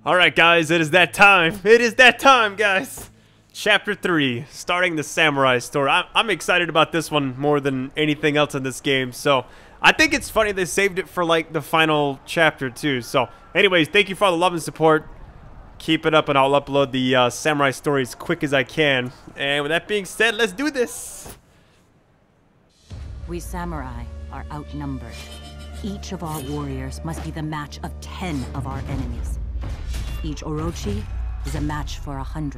Alright guys, it is that time. It is that time, guys. Chapter 3, starting the samurai story. I'm excited about this one more than anything else in this game. So, I think it's funny they saved it for like the final chapter too. So, anyways, thank you for all the love and support. Keep it up and I'll upload the samurai story as quick as I can. And with that being said, let's do this. We samurai are outnumbered. Each of our warriors must be the match of 10 of our enemies. Each Orochi is a match for 100.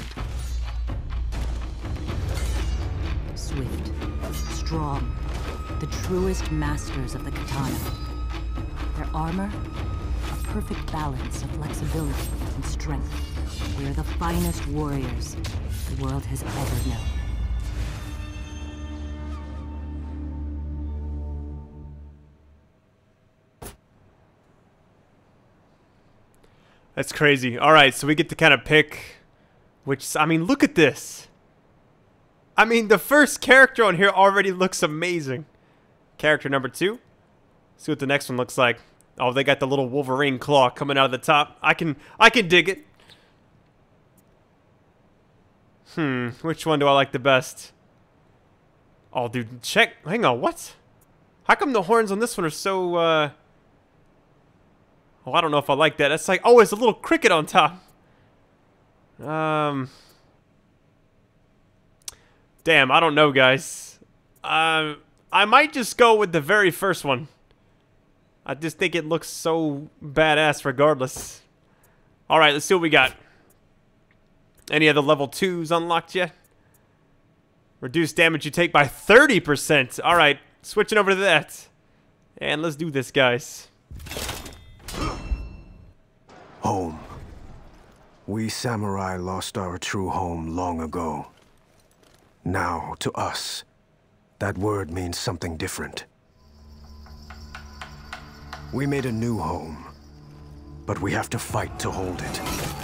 Swift, strong, the truest masters of the katana. Their armor, a perfect balance of flexibility and strength. We are the finest warriors the world has ever known. That's crazy. Alright, so we get to kind of pick which... I mean, look at this. I mean, the first character on here already looks amazing. Character number 2. See what the next one looks like. Oh, they got the little Wolverine claw coming out of the top. I can dig it. Which one do I like the best? Oh, dude, check. Hang on, what? How come the horns on this one are so, Oh, I don't know if I like that. That's like, oh, it's a little cricket on top. Damn, I don't know, guys. I might just go with the very first one. I just think it looks so badass regardless. Alright, let's see what we got. Any other level 2s unlocked yet? Reduce damage you take by 30%. Alright, switching over to that. And let's do this, guys. Home. We samurai lost our true home long ago. Now, to us, that word means something different. We made a new home, but we have to fight to hold it.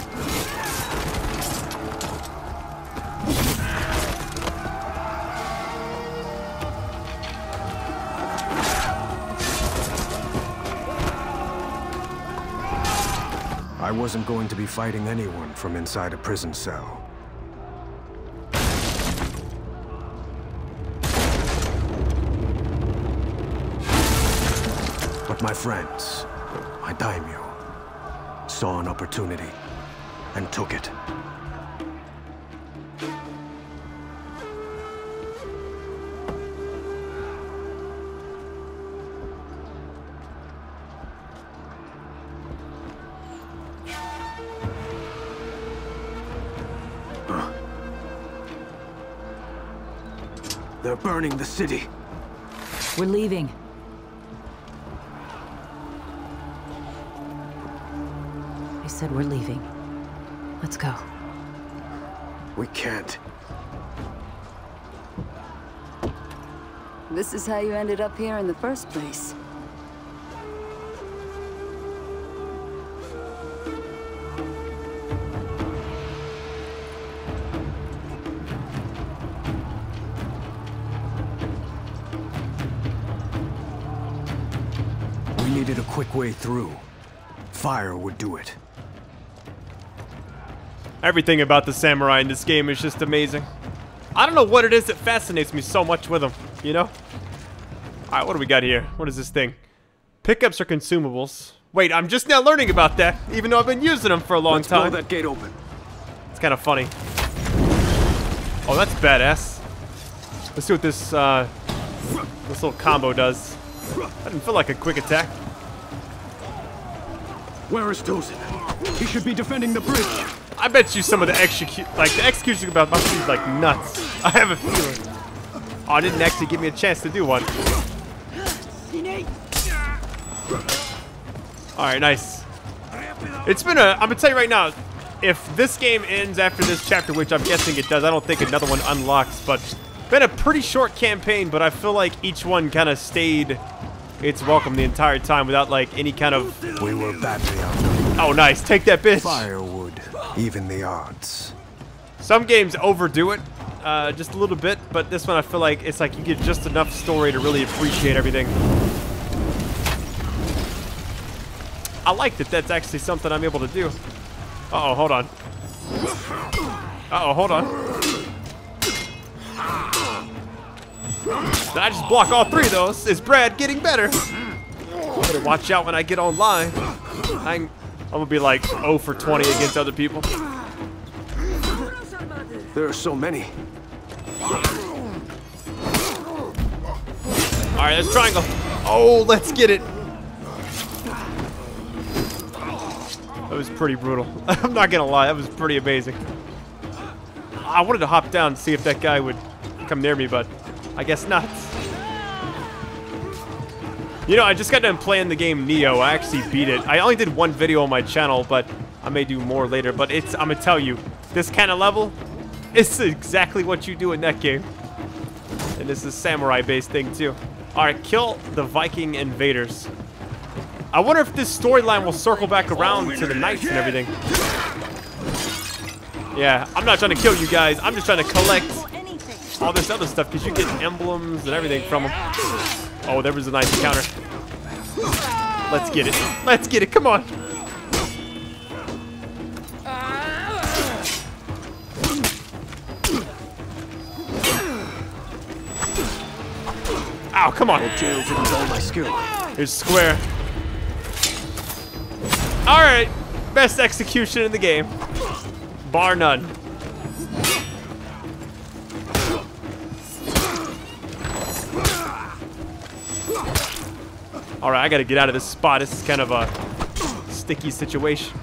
I wasn't going to be fighting anyone from inside a prison cell. But my friends, my daimyo, saw an opportunity and took it. They're burning the city. We're leaving. I said we're leaving. Let's go. We can't. This is how you ended up here in the first place. We needed a quick way through. Fire would do it. Everything about the samurai in this game is just amazing. I don't know what it is that fascinates me so much with them, you know? Alright, what do we got here? What is this thing? Pickups are consumables. Wait, I'm just now learning about that, even though I've been using them for a long time. Let's blow that gate open. It's kind of funny. Oh, that's badass. Let's see what this little combo does. That didn't feel like a quick attack. Where is Tozen? He should be defending the bridge. I bet you some of the execution about must be like nuts. I have a feeling. Oh, it didn't actually give me a chance to do one. Alright, nice. It's been I'm gonna tell you right now, if this game ends after this chapter, which I'm guessing it does, I don't think another one unlocks, but been a pretty short campaign, but I feel like each one kind of stayed its welcome the entire time without like any kind of... We were badly outnumbered. Oh, nice. Take that, bitch. Fire would even the odds. Some games overdo it just a little bit, but this one I feel like it's like you get just enough story to really appreciate everything. I like that that's actually something I'm able to do. Uh-oh, hold on. Uh-oh, hold on. Did I just block all three of those? Is Brad getting better? Better watch out when I get online. I'm gonna be like 0 for 20 against other people. There are so many. Alright, let's triangle. Oh, let's get it. That was pretty brutal. I'm not gonna lie, that was pretty amazing. I wanted to hop down and see if that guy would come near me, but I guess not. You know, I just got done playing the game Neo. I actually beat it. I only did one video on my channel, but I may do more later. But I'm gonna tell you, this kind of level, it's exactly what you do in that game. And this is a samurai-based thing too. Alright, kill the Viking invaders. I wonder if this storyline will circle back around to the knights and everything. Yeah, I'm not trying to kill you guys. I'm just trying to collect all this other stuff because you get emblems and everything from them. Oh, there was a nice encounter. Let's get it. Let's get it. Come on. Ow, come on. Here's square. Alright. Best execution in the game. Bar none. Alright, I gotta get out of this spot. This is kind of a sticky situation.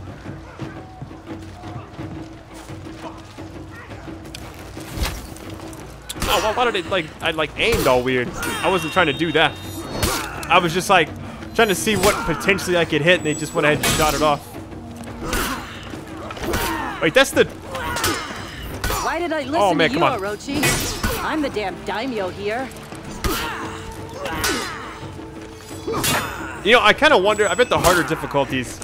Oh, well, why did it, I aimed all weird. I wasn't trying to do that. I was just, like, trying to see what potentially I could hit, and they just went ahead and shot it off. Wait, that's the... Why did I listen man, to you, come on. Orochi? I'm the damn daimyo here. You know, I kind of wonder, I bet the harder difficulties,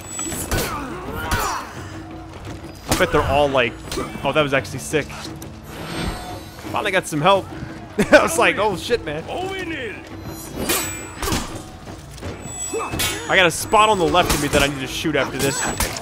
I bet they're all like, oh, that was actually sick. Finally got some help. I was like, oh shit, man. I got a spot on the left of me that I need to shoot after this.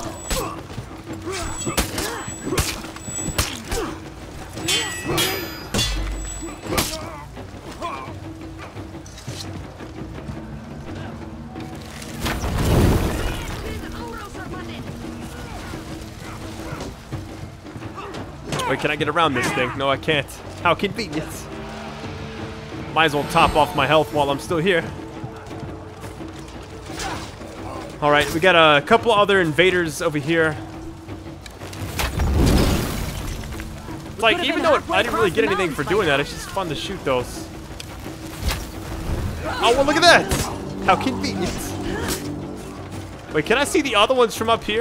Wait, can I get around this thing? No, I can't. How convenient. Might as well top off my health while I'm still here. Alright, we got a couple other invaders over here. Like, even though I didn't really get anything for doing that, it's just fun to shoot those. Oh, well, look at that! How convenient. Wait, can I see the other ones from up here?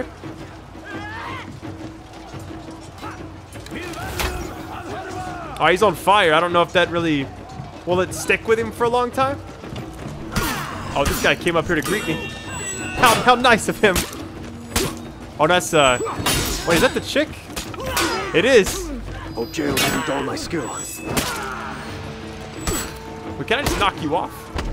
Oh, he's on fire. I don't know if that really... Will it stick with him for a long time? Oh, this guy came up here to greet me. How nice of him. Oh, that's, Wait, is that the chick? It is. Hope jail didn't dull my skill. Wait, can I just knock you off?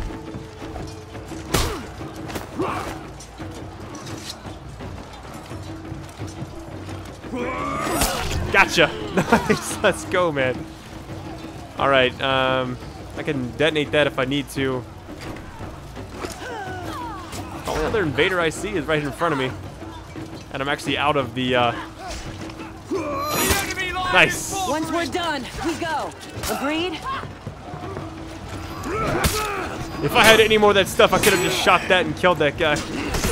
Gotcha. Nice. Let's go, man. All right. I can detonate that if I need to. The only other invader I see is right in front of me, and I'm actually out of the. Nice. Once we're done, we go. Agreed? If I had any more of that stuff, I could have just shot that and killed that guy.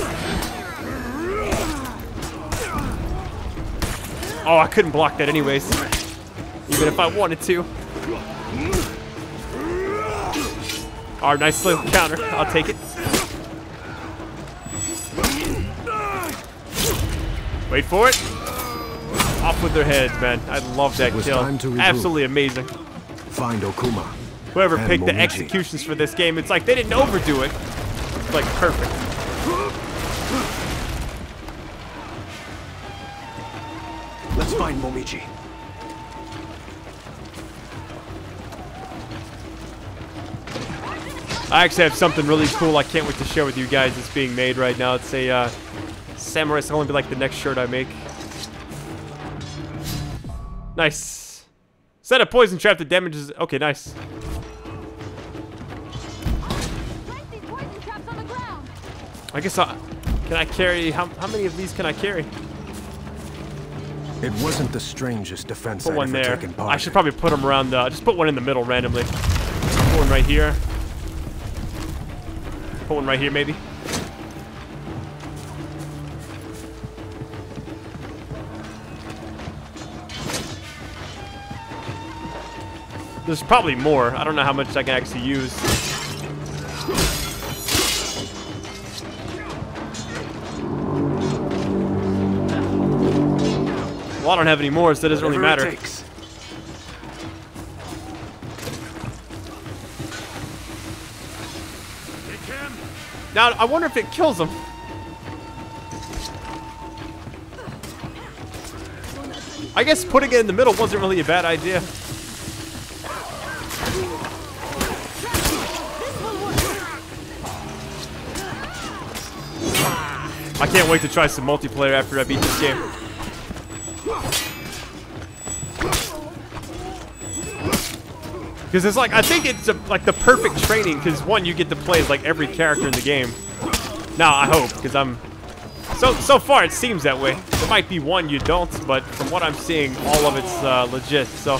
Oh, I couldn't block that anyways, even if I wanted to. Our nice little counter. I'll take it. Wait for it. Off with their heads, man. I love that kill. Absolutely amazing. Find Okuma. Whoever and picked the Momiji. executions for this game, it's like they didn't overdo it. It's like perfect. Let's find Momiji. I actually have something really cool I can't wait to share with you guys. It's being made right now. It's a Samurai. It's going to be like the next shirt I make. Nice. Set a poison trap that damages. Okay, nice. I guess can I carry? How many of these can I carry? It wasn't the strangest defense Put I'd one ever there. taken part I should probably put them around. Just put one in the middle randomly. Put one right here. Put one right here, maybe. There's probably more. I don't know how much I can actually use. Well, I don't have any more, so it doesn't really matter. Now, I wonder if it kills them. I guess putting it in the middle wasn't really a bad idea. I can't wait to try some multiplayer after I beat this game. Because it's like, I think it's like the perfect training, because one, you get to play as like every character in the game. Now, I hope, because I'm... So far, it seems that way. There might be one you don't, but from what I'm seeing, all of it's legit, so...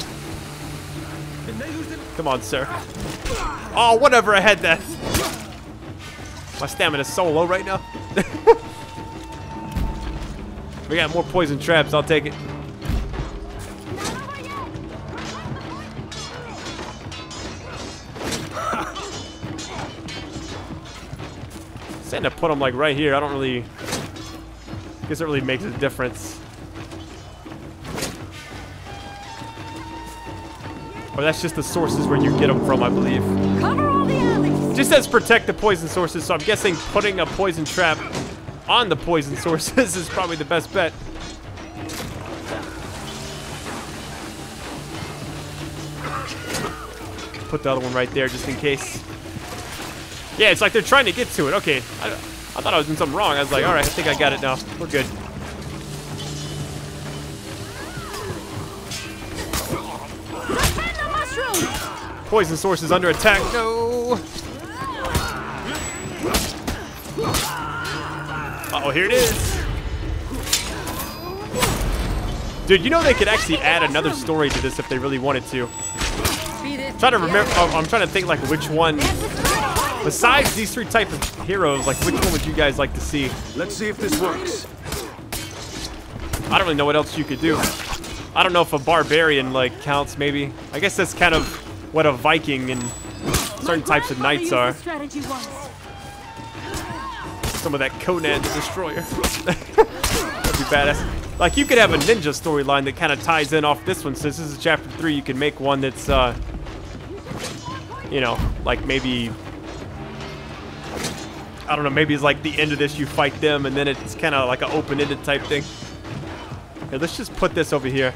Come on, sir. Oh, whatever, I had that. My stamina's so low right now. We got more poison traps, I'll take it. Saying to put them like right here, I don't really... guess it really makes a difference. Or that's just the sources where you get them from, I believe. Cover all the alleys. Just says protect the poison sources, so I'm guessing putting a poison trap on the poison sources is probably the best bet. Put the other one right there just in case. Yeah, it's like they're trying to get to it. Okay, I thought I was doing something wrong. I was like, all right, I think I got it now. We're good. Poison source is under attack. No. Uh-oh, here it is. Dude, you know they could actually add another story to this if they really wanted to. I'm trying to remember. I'm trying to think like which one. Besides these three type of heroes, like which one would you guys like to see? Let's see if this works. I don't really know what else you could do. I don't know if a barbarian like counts. Maybe. I guess that's kind of what a Viking and certain types of knights are. Some of that Conan the Destroyer. That'd be badass. Like you could have a ninja storyline that kind of ties in off this one. Since this is chapter 3, you can make one that's, you know, like maybe. I don't know, maybe it's like the end of this, you fight them, and then it's kind of like an open-ended type thing. Here, let's just put this over here.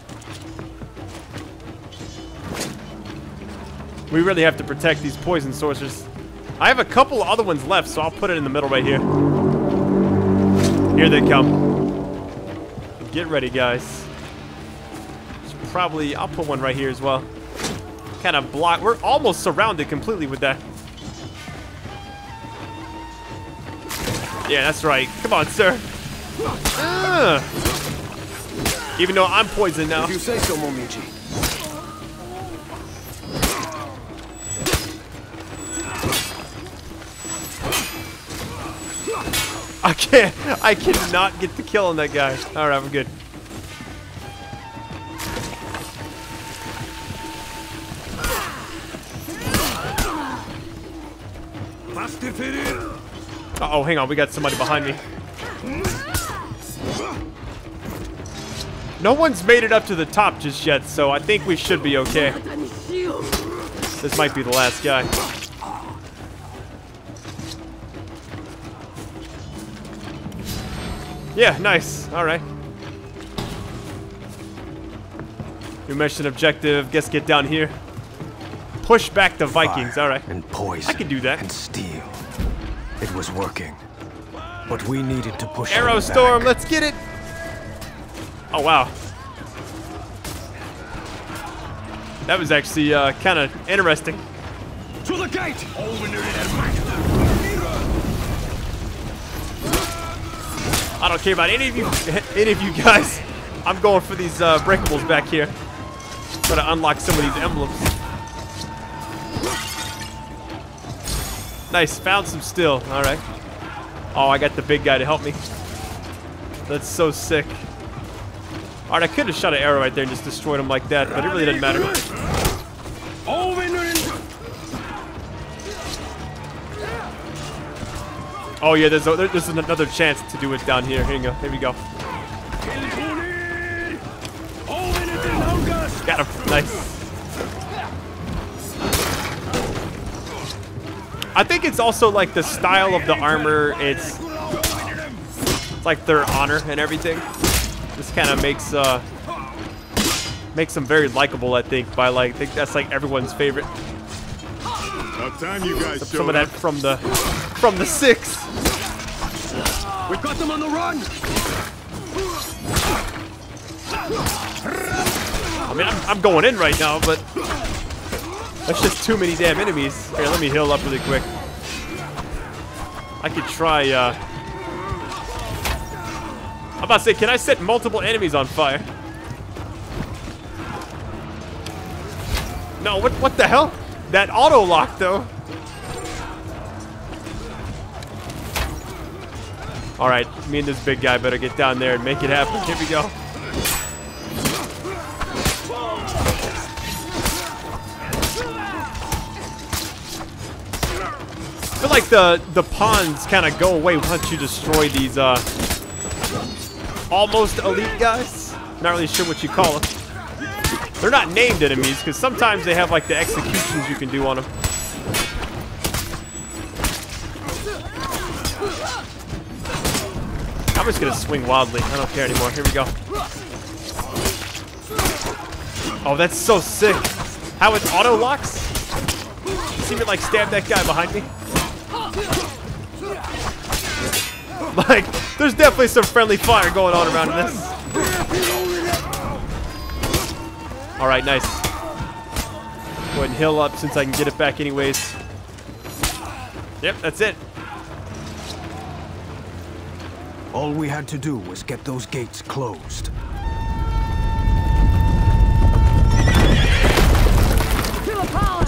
We really have to protect these poison sources. I have a couple other ones left, so I'll put it in the middle right here. Here they come. Get ready, guys. Probably, I'll put one right here as well. Kind of block. We're almost surrounded completely with that. Yeah, that's right. Come on, sir. Even though I'm poisoned now. If you say so, Momichi. I cannot get the kill on that guy. All right, we're good. Uh-oh, hang on, we got somebody behind me. No one's made it up to the top just yet, so I think we should be okay. This might be the last guy. Yeah, nice. All right. New mission objective. Guess get down here. Push back the Vikings. All right. And poison. I can do that. And steel. It was working. But we needed to push Arrow them storm. back. Let's get it. Oh, wow. That was actually kind of interesting. To the gate! I don't care about any of you guys. I'm going for these breakables back here. Gotta unlock some of these emblems. Nice, found some steel. All right. Oh, I got the big guy to help me. That's so sick. All right, I could have shot an arrow right there and just destroyed him like that, but it really doesn't matter. Oh yeah, there's another chance to do it down here. Here you go. Here we go. Got him. Nice. I think it's also like the style of the armor. It's like their honor and everything. This kind of makes them very likable. I think I think that's like everyone's favorite. About time you guys Some of that from the 6. We've got them on the run! I mean, I'm going in right now, but that's just too many damn enemies. Here, let me heal up really quick. I could try, I'm about to say, can I set multiple enemies on fire? No, what the hell? That auto lock, though. All right, me and this big guy better get down there and make it happen. Here we go. I feel like the pawns kind of go away once you destroy these almost elite guys. Not really sure what you call them. They're not named enemies because sometimes they have like the executions you can do on them. I'm just gonna swing wildly. I don't care anymore. Here we go. Oh, that's so sick. How it auto locks? See me like stab that guy behind me? Like, there's definitely some friendly fire going on around this. Alright, nice. Go ahead and heal up since I can get it back anyways. Yep, that's it. All we had to do was get those gates closed. To the palace!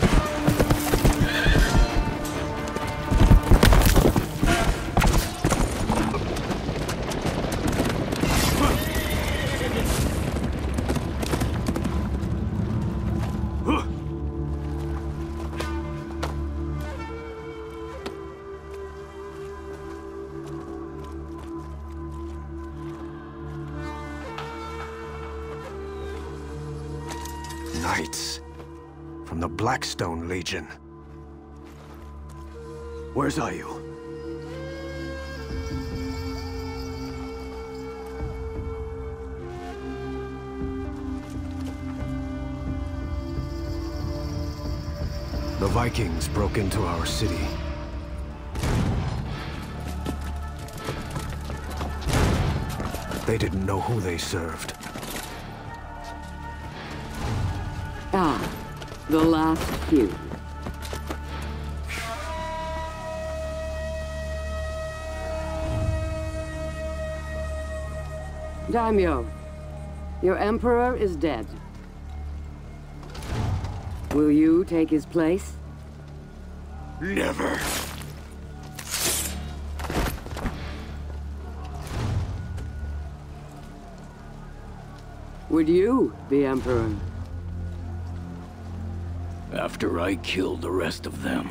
Knights from the Blackstone Legion. Where's are you? The Vikings broke into our city. They didn't know who they served. Ah, the last few. Daimyo, your emperor is dead. Will you take his place? Never. Would you be emperor? After I kill the rest of them,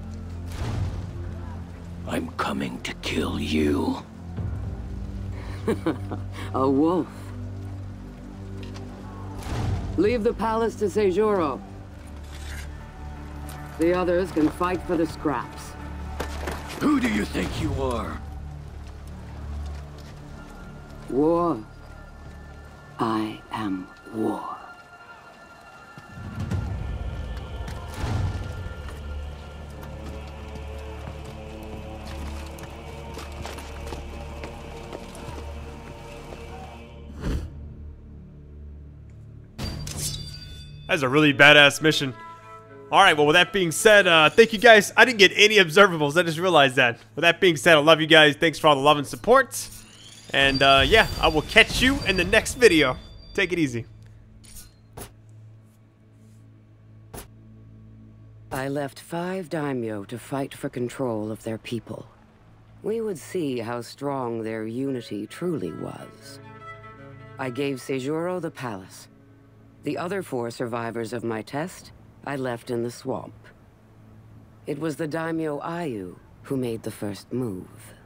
I'm coming to kill you. A wolf. Leave the palace to Seijuro. The others can fight for the scraps. Who do you think you are? War. I am war. That's a really badass mission. Alright, well, with that being said, thank you guys. I didn't get any observables. I just realized that. With that being said, I love you guys. Thanks for all the love and support. And, yeah, I will catch you in the next video. Take it easy. I left 5 daimyo to fight for control of their people. We would see how strong their unity truly was. I gave Seijuro the palace. The other 4 survivors of my test, I left in the swamp. It was the daimyo Ayu who made the first move.